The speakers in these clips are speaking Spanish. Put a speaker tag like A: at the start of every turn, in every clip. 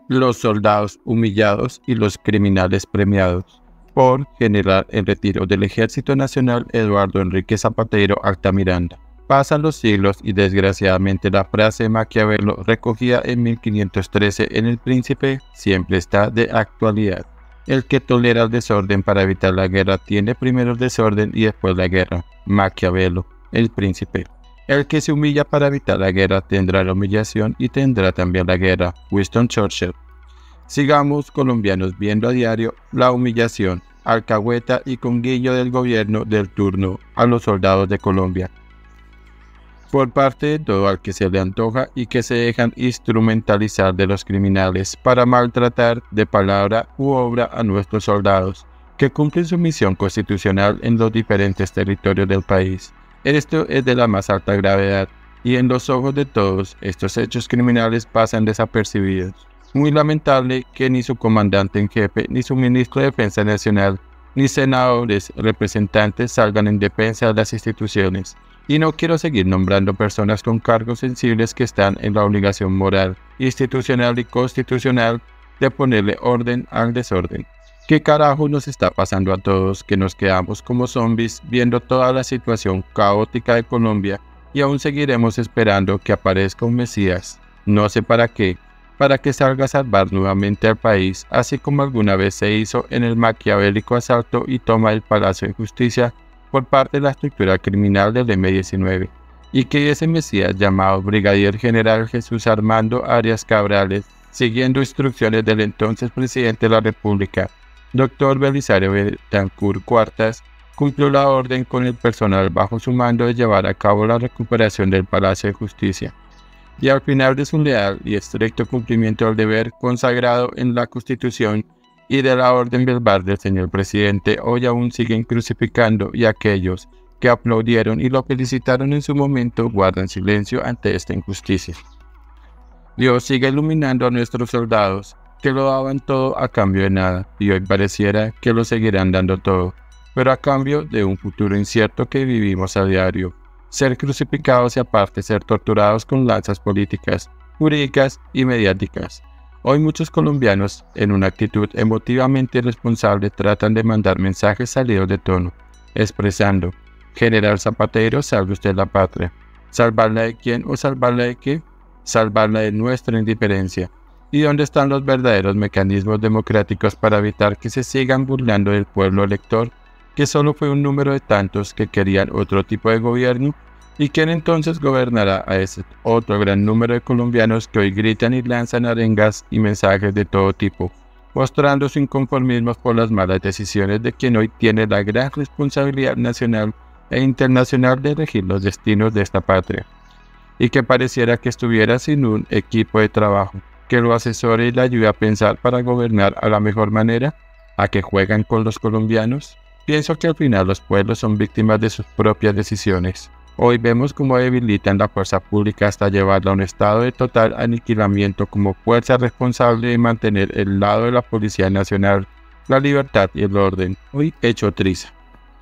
A: Los soldados humillados y los criminales premiados. Por General en retiro del Ejército Nacional Eduardo Enrique Zapatero Altamiranda. Pasan los siglos y desgraciadamente la frase de Maquiavelo recogida en 1513 en El Príncipe siempre está de actualidad. El que tolera el desorden para evitar la guerra tiene primero el desorden y después la guerra. Maquiavelo, El Príncipe. El que se humilla para evitar la guerra tendrá la humillación y tendrá también la guerra. Winston Churchill. Sigamos, colombianos, viendo a diario la humillación, alcahueta y conguillo del gobierno del turno a los soldados de Colombia, por parte de todo al que se le antoja y que se dejan instrumentalizar de los criminales para maltratar de palabra u obra a nuestros soldados, que cumplen su misión constitucional en los diferentes territorios del país. Esto es de la más alta gravedad, y en los ojos de todos, estos hechos criminales pasan desapercibidos. Muy lamentable que ni su comandante en jefe, ni su ministro de Defensa Nacional, ni senadores, representantes salgan en defensa de las instituciones. Y no quiero seguir nombrando personas con cargos sensibles que están en la obligación moral, institucional y constitucional de ponerle orden al desorden. ¿Qué carajo nos está pasando a todos que nos quedamos como zombies viendo toda la situación caótica de Colombia y aún seguiremos esperando que aparezca un Mesías? No sé para qué salga a salvar nuevamente al país, así como alguna vez se hizo en el maquiavélico asalto y toma del Palacio de Justicia por parte de la estructura criminal del M-19, y que ese Mesías llamado Brigadier General Jesús Armando Arias Cabrales, siguiendo instrucciones del entonces presidente de la República, Dr. Belisario Betancur Cuartas, cumplió la orden con el personal bajo su mando de llevar a cabo la recuperación del Palacio de Justicia. Y al final de su leal y estricto cumplimiento del deber consagrado en la Constitución y de la orden verbal del señor presidente, hoy aún siguen crucificando, y aquellos que aplaudieron y lo felicitaron en su momento guardan silencio ante esta injusticia. Dios sigue iluminando a nuestros soldados, que lo daban todo a cambio de nada, y hoy pareciera que lo seguirán dando todo, pero a cambio de un futuro incierto que vivimos a diario. Ser crucificados y aparte ser torturados con lanzas políticas, jurídicas y mediáticas. Hoy muchos colombianos, en una actitud emotivamente irresponsable, tratan de mandar mensajes salidos de tono, expresando: General Zapatero, salve usted la patria. ¿Salvarla de quién o salvarla de qué? Salvarla de nuestra indiferencia. ¿Y dónde están los verdaderos mecanismos democráticos para evitar que se sigan burlando del pueblo elector, que solo fue un número de tantos que querían otro tipo de gobierno? ¿Y quién entonces gobernará a ese otro gran número de colombianos que hoy gritan y lanzan arengas y mensajes de todo tipo, mostrando su inconformismo por las malas decisiones de quien hoy tiene la gran responsabilidad nacional e internacional de regir los destinos de esta patria, y que pareciera que estuviera sin un equipo de trabajo que lo asesore y le ayude a pensar para gobernar a la mejor manera? ¿A que juegan con los colombianos? Pienso que al final los pueblos son víctimas de sus propias decisiones. Hoy vemos cómo debilitan la fuerza pública hasta llevarla a un estado de total aniquilamiento como fuerza responsable de mantener el lado de la Policía Nacional, la libertad y el orden, hoy hecho triza.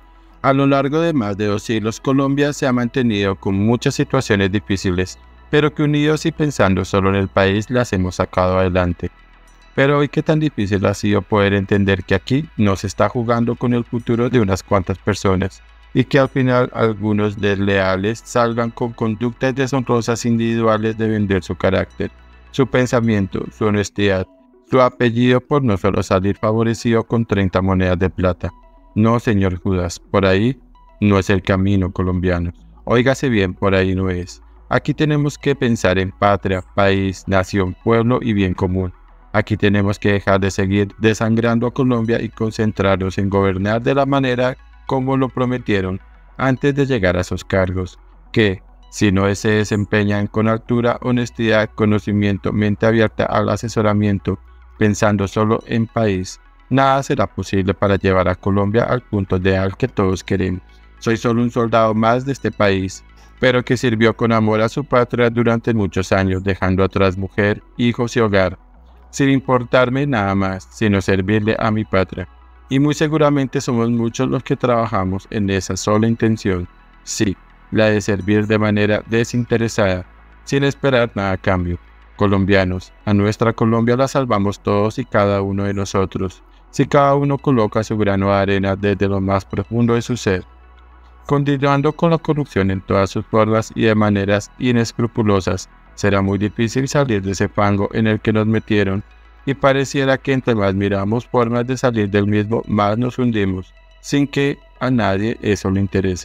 A: A lo largo de más de 2 siglos, Colombia se ha mantenido con muchas situaciones difíciles, pero que unidos y pensando solo en el país las hemos sacado adelante. Pero hoy, ¿qué tan difícil ha sido poder entender que aquí no se está jugando con el futuro de unas cuantas personas, y que al final algunos desleales salgan con conductas deshonrosas individuales de vender su carácter, su pensamiento, su honestidad, su apellido por no solo salir favorecido con 30 monedas de plata? No, señor Judas, por ahí no es el camino, colombiano. Óigase bien, por ahí no es. Aquí tenemos que pensar en patria, país, nación, pueblo y bien común. Aquí tenemos que dejar de seguir desangrando a Colombia y concentrarnos en gobernar de la manera como lo prometieron antes de llegar a esos cargos, que, si no se desempeñan con altura, honestidad, conocimiento, mente abierta al asesoramiento, pensando solo en país, nada será posible para llevar a Colombia al punto ideal que todos queremos. Soy solo un soldado más de este país, pero que sirvió con amor a su patria durante muchos años, dejando atrás mujer, hijos y hogar, sin importarme nada más, sino servirle a mi patria. Y muy seguramente somos muchos los que trabajamos en esa sola intención, sí, la de servir de manera desinteresada, sin esperar nada a cambio, Colombianos, a nuestra Colombia la salvamos todos y cada uno de nosotros, si cada uno coloca su grano de arena desde lo más profundo de su ser. Continuando con la corrupción en todas sus formas y de maneras inescrupulosas, será muy difícil salir de ese fango en el que nos metieron, y pareciera que entre más miramos formas de salir del mismo, más nos hundimos, sin que a nadie eso le interese.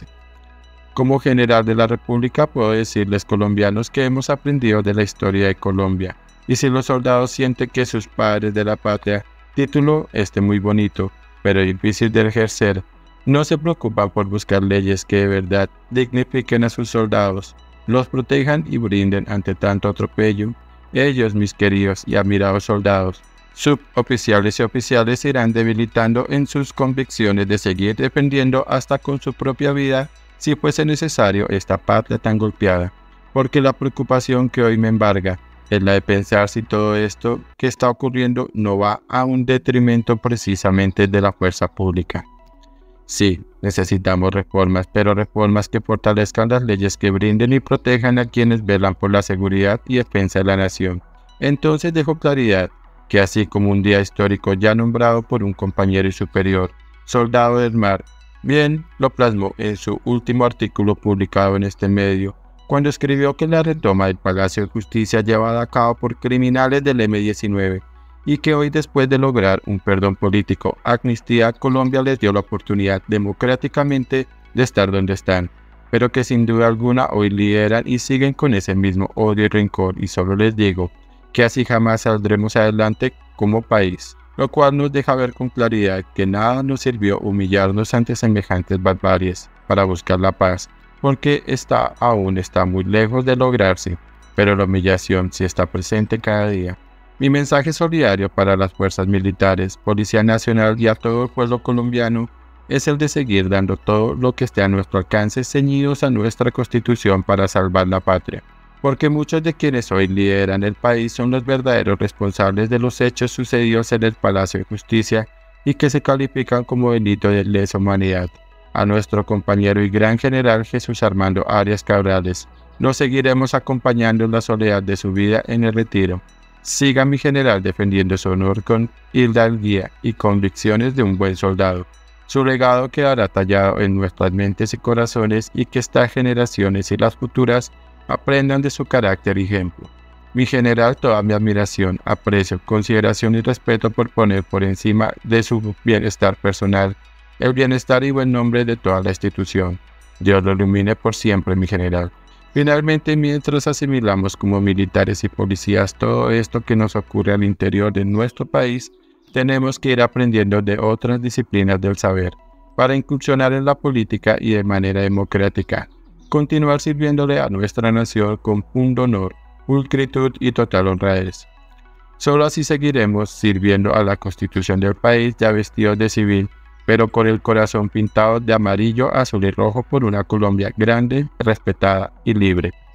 A: Como general de la República puedo decirles, colombianos, que hemos aprendido de la historia de Colombia, y si los soldados sienten que sus padres de la patria, título muy bonito, pero difícil de ejercer, no se preocupan por buscar leyes que de verdad dignifiquen a sus soldados, los protejan y brinden ante tanto atropello, ellos, mis queridos y admirados soldados, suboficiales y oficiales, se irán debilitando en sus convicciones de seguir defendiendo hasta con su propia vida, si fuese necesario, esta patria tan golpeada, porque la preocupación que hoy me embarga es la de pensar si todo esto que está ocurriendo no va a un detrimento precisamente de la fuerza pública. Sí, necesitamos reformas, pero reformas que fortalezcan las leyes que brinden y protejan a quienes velan por la seguridad y defensa de la nación. Entonces dejo claridad que así como un día histórico ya nombrado por un compañero y superior, soldado del mar, bien lo plasmó en su último artículo publicado en este medio, cuando escribió que la retoma del Palacio de Justicia llevada a cabo por criminales del M-19, y que hoy, después de lograr un perdón político, amnistía, Colombia les dio la oportunidad democráticamente de estar donde están, pero que sin duda alguna hoy lideran y siguen con ese mismo odio y rencor, y solo les digo que así jamás saldremos adelante como país, lo cual nos deja ver con claridad que nada nos sirvió humillarnos ante semejantes barbaries para buscar la paz, porque aún está muy lejos de lograrse, pero la humillación sí está presente cada día. Mi mensaje solidario para las fuerzas militares, Policía Nacional y a todo el pueblo colombiano es el de seguir dando todo lo que esté a nuestro alcance, ceñidos a nuestra Constitución para salvar la patria, porque muchos de quienes hoy lideran el país son los verdaderos responsables de los hechos sucedidos en el Palacio de Justicia y que se califican como delito de lesa humanidad. A nuestro compañero y gran general Jesús Armando Arias Cabrales, nos seguiremos acompañando en la soledad de su vida en el retiro. Siga mi general defendiendo su honor con hidalguía y convicciones de un buen soldado. Su legado quedará tallado en nuestras mentes y corazones, y que estas generaciones y las futuras aprendan de su carácter y ejemplo. Mi general, toda mi admiración, aprecio, consideración y respeto por poner por encima de su bienestar personal el bienestar y buen nombre de toda la institución. Dios lo ilumine por siempre, mi general. Finalmente, mientras asimilamos como militares y policías todo esto que nos ocurre al interior de nuestro país, tenemos que ir aprendiendo de otras disciplinas del saber, para incursionar en la política y de manera democrática, continuar sirviéndole a nuestra nación con punto honor, pulcritud y total honradez. Solo así seguiremos sirviendo a la Constitución del país, ya vestidos de civil, pero con el corazón pintado de amarillo, azul y rojo por una Colombia grande, respetada y libre.